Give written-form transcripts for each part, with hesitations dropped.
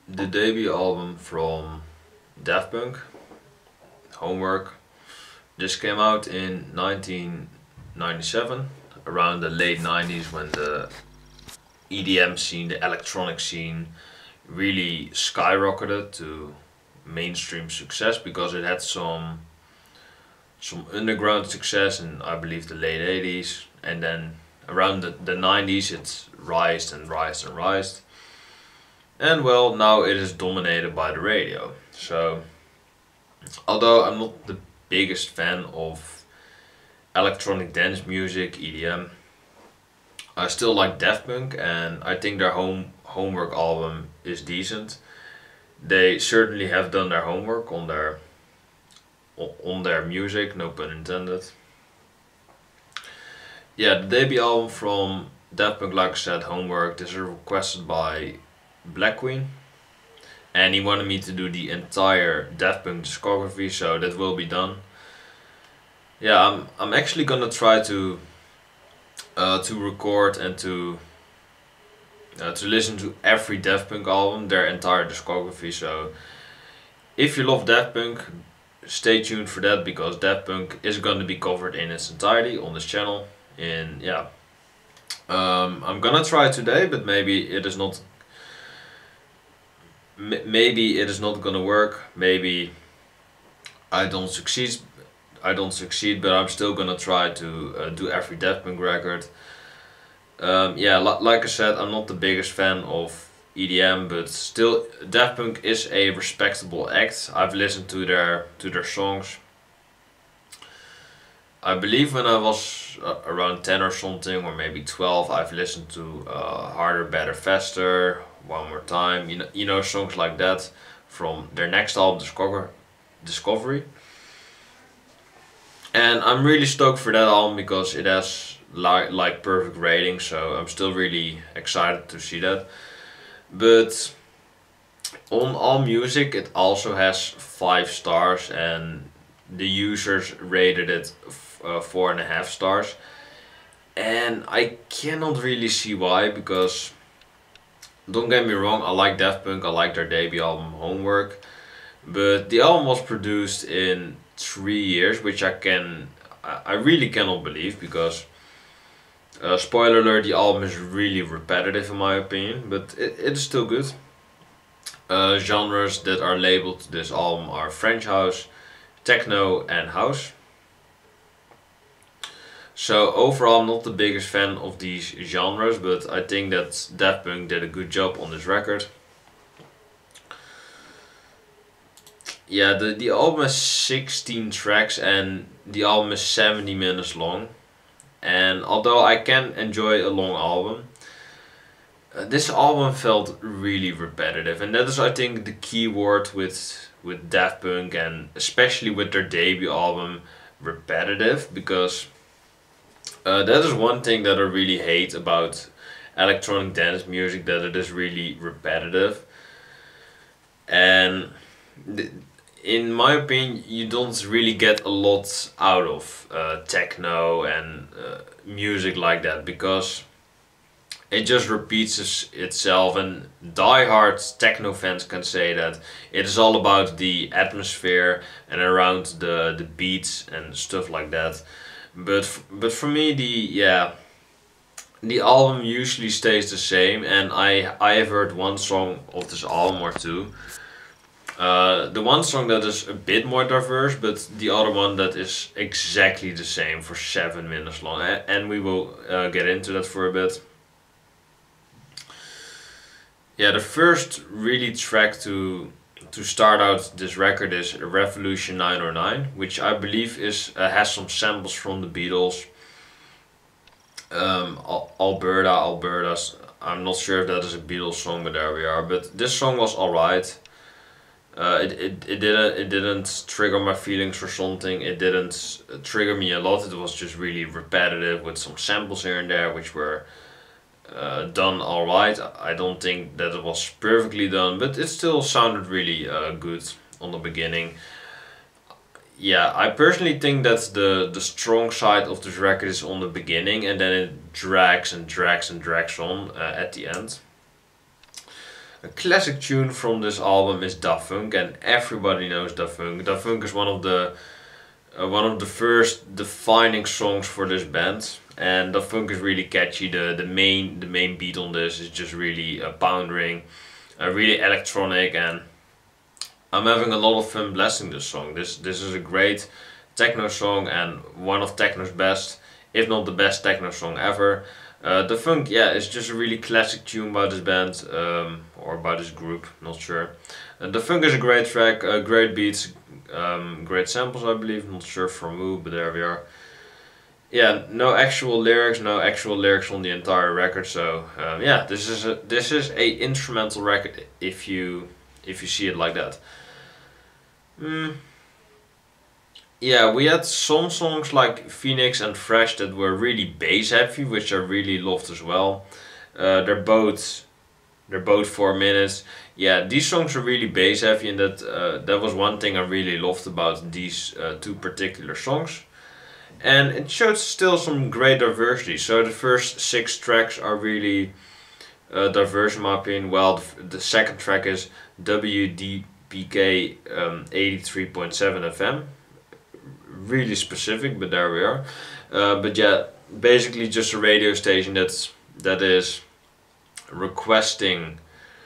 The debut album from Daft Punk, Homework, just came out in 1997, around the late 90s when the EDM scene, the electronic scene, really skyrocketed to mainstream success because it had some underground success in I believe the late 80s, and then around the 90s it rised and rised and rised. And well, now it is dominated by the radio. So, although I'm not the biggest fan of electronic dance music, EDM, I still like Daft Punk and I think their homework album is decent. They certainly have done their homework on their music, no pun intended. Yeah, the debut album from Daft Punk, like I said, Homework, this is requested by Black Queen, and he wanted me to do the entire Daft Punk discography, so that will be done. Yeah, I'm actually gonna try to record and to listen to every Daft Punk album, their entire discography. So if you love Daft Punk, stay tuned for that because Daft Punk is going to be covered in its entirety on this channel. And yeah, I'm gonna try today, but maybe it is not. Maybe it is not gonna work. Maybe I don't succeed. I don't succeed, but I'm still gonna try to do every Daft Punk record. Yeah, like I said, I'm not the biggest fan of EDM, but still, Daft Punk is a respectable act. I've listened to their songs. I believe when I was around 10 or something, or maybe 12, I've listened to Harder, Better, Faster, One More Time. You know songs like that from their next album, Discovery. And I'm really stoked for that album because it has like perfect ratings, so I'm still really excited to see that. But on AllMusic it also has 5 stars and the users rated it 4.5 stars. And I cannot really see why because don't get me wrong, I like Daft Punk, I like their debut album Homework, but the album was produced in 3 years, which I really cannot believe because spoiler alert, the album is really repetitive in my opinion, but it is still good. Genres that are labeled to this album are French house, techno, and house. So overall, I'm not the biggest fan of these genres, but I think that Daft Punk did a good job on this record. Yeah, the album has 16 tracks and the album is 70 minutes long. And although I can enjoy a long album, this album felt really repetitive, and that is I think the key word with Daft Punk and especially with their debut album, repetitive, because that is one thing that I really hate about electronic dance music, that it is really repetitive. And in my opinion, you don't really get a lot out of techno and music like that because it just repeats itself. And diehard techno fans can say that it is all about the atmosphere and around the beats and stuff like that. But for me, the album usually stays the same, and I have heard one song of this album or two. The one song that is a bit more diverse, but the other one that is exactly the same for 7 minutes long, and we will get into that for a bit. Yeah, the first really track to start out this record is Revolution 909, which I believe is has some samples from the Beatles. Alberta, Alberta's. I'm not sure if that is a Beatles song, but there we are. But this song was alright. It didn't trigger my feelings or something. It didn't trigger me a lot. It was just really repetitive with some samples here and there, which were done alright. I don't think that it was perfectly done, but it still sounded really good on the beginning. Yeah, I personally think that the strong side of this record is on the beginning, and then it drags and drags and drags on at the end. A classic tune from this album is Da Funk, and everybody knows Da Funk. Da Funk is one of the first defining songs for this band, and Da Funk is really catchy. The main beat on this is just really pounding, really electronic, and I'm having a lot of fun blasting this song. This is a great techno song and one of techno's best, if not the best techno song ever. The Funk, yeah, is just a really classic tune by this band, or by this group, not sure. The Funk is a great track, great beats, great samples, I believe, not sure from who, but there we are. Yeah, no actual lyrics on the entire record, so yeah, this is a instrumental record if you see it like that. Yeah, we had some songs like Phoenix and Fresh that were really bass heavy, which I really loved as well. They're both 4 minutes. Yeah, these songs are really bass heavy, and that was one thing I really loved about these two particular songs. And it showed still some great diversity. So the first 6 tracks are really diverse in my opinion. Well, the second track is WDPK 83.7 FM. Really specific, but there we are. But yeah, basically just a radio station that is requesting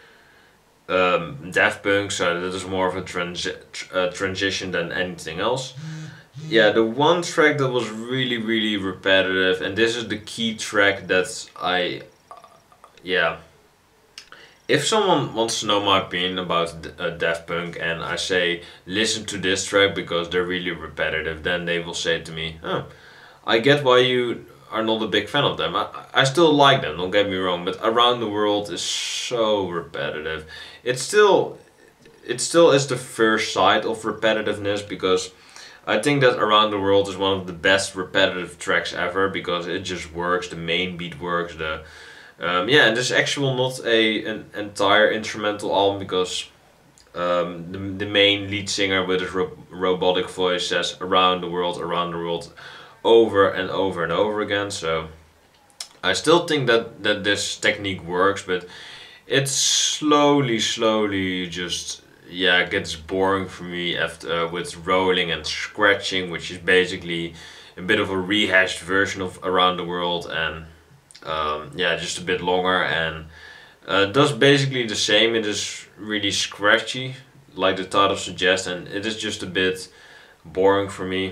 Daft Punk, so that is more of a transition than anything else. Yeah, the one track that was really repetitive, and this is the key track that yeah. If someone wants to know my opinion about Daft Punk and I say listen to this track because they're really repetitive, then they will say to me, oh, I get why you are not a big fan of them. I still like them, don't get me wrong, but Around the World is so repetitive. It still is the first side of repetitiveness, because I think that Around the World is one of the best repetitive tracks ever, because it just works, the main beat works, yeah, and this is actually not an entire instrumental album, because the main lead singer with his robotic voice says around the world, over and over and over again. So I still think that this technique works, but it slowly just, yeah, gets boring for me after with rolling and scratching, which is basically a bit of a rehashed version of Around the World, and yeah, just a bit longer, and does basically the same. It is really scratchy, like the title suggests, and it is just a bit boring for me.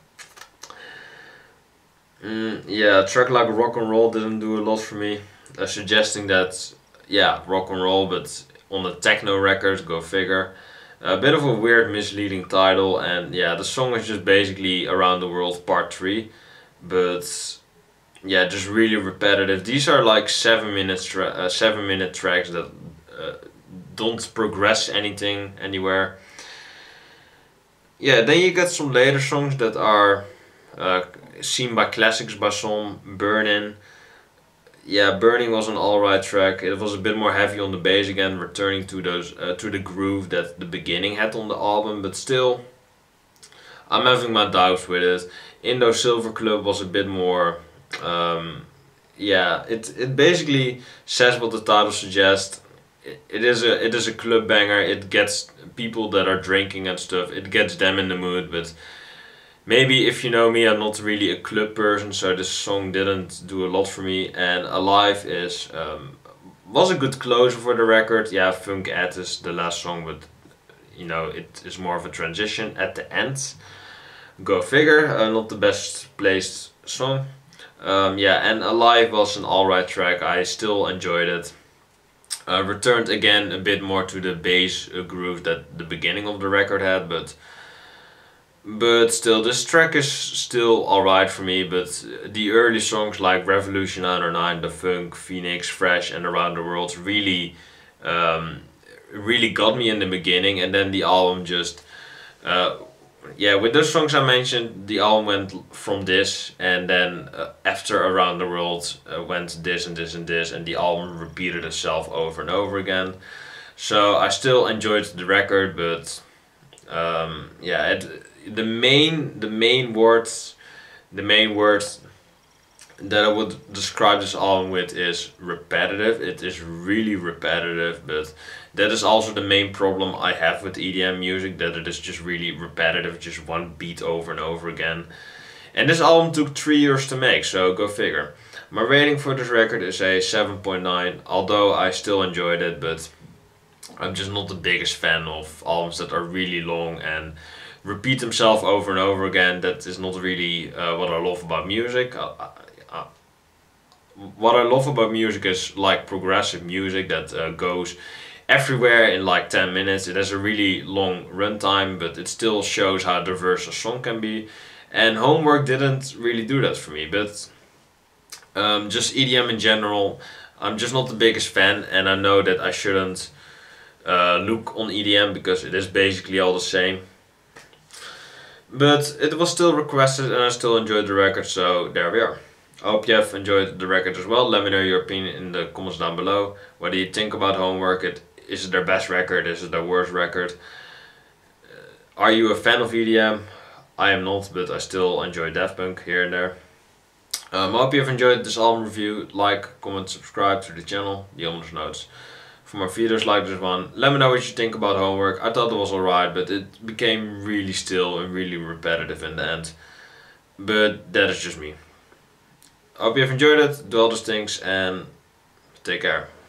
Yeah, a track like Rock and Roll didn't do a lot for me, suggesting that, yeah, rock and roll, but on a techno record, go figure. A bit of a weird, misleading title, and yeah, the song is just basically Around the World Part 3, but yeah, just really repetitive. These are like 7 minute tracks that don't progress anything anywhere. Yeah, then you get some later songs that are seen by classics by some. Burning. Yeah, Burning was an alright track. It was a bit more heavy on the bass again, returning to those to the groove that the beginning had on the album, but still, I'm having my doubts with it. Indo Silver Club was a bit more. Yeah, it basically says what the title suggests. It is a club banger. It gets people that are drinking and stuff. It gets them in the mood. But maybe, if you know me, I'm not really a club person, so this song didn't do a lot for me. And Alive was a good closer for the record. Yeah, Funk Ed is the last song, but you know, it is more of a transition at the end. Go figure. Not the best placed song. Yeah, and Alive was an alright track. I still enjoyed it. Returned again a bit more to the bass groove that the beginning of the record had, but still, this track is still alright for me. But the early songs like Revolution 909, Da Funk, Phoenix, Fresh, and Around the World really got me in the beginning, and then the album just yeah, with those songs I mentioned, the album went from this, and then after Around the World went this and this and this, and the album repeated itself over and over again. So I still enjoyed the record, but yeah, the main words that I would describe this album with is repetitive. It is really repetitive, but that is also the main problem I have with EDM music, that it is just really repetitive, just one beat over and over again. And this album took 3 years to make, so go figure. My rating for this record is a 7.9, although I still enjoyed it, but I'm just not the biggest fan of albums that are really long and repeat themselves over and over again. That is not really what I love about music. What I love about music is like progressive music that goes everywhere in like 10 minutes. It has a really long runtime, but it still shows how diverse a song can be. And Homework didn't really do that for me, but just EDM in general, I'm just not the biggest fan, and I know that I shouldn't look on EDM because it is basically all the same. But it was still requested and I still enjoyed the record, so there we are. I hope you have enjoyed the record as well. Let me know your opinion in the comments down below. What do you think about Homework? Is it their best record? Is it their worst record? Are you a fan of EDM? I am not, but I still enjoy Daft Punk here and there. I hope you have enjoyed this album review. Like, comment, subscribe to the channel, the Almonds Notes. For more videos like this one, let me know what you think about Homework. I thought it was alright, but it became really still and really repetitive in the end. But that is just me. I hope you have enjoyed it, do all those things, and take care.